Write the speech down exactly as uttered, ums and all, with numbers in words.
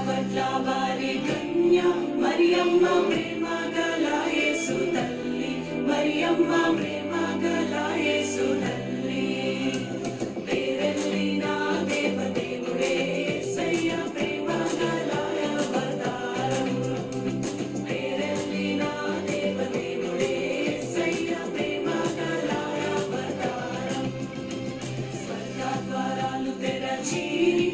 పట్ల వారి కన్య మరియమ్మ ప్రేమ గల యేసు తల్లి మరియమ్మ ప్రేమ గల యేసు తల్లి పేరెల్లిన దేవదేవుడే యేసయ్య ప్రేమ గల అవతారం పేరెల్లిన దేవదేవుడే యేసయ్య ప్రేమ గల అవతారం స్వర్గ ద్వారాలు తెరచి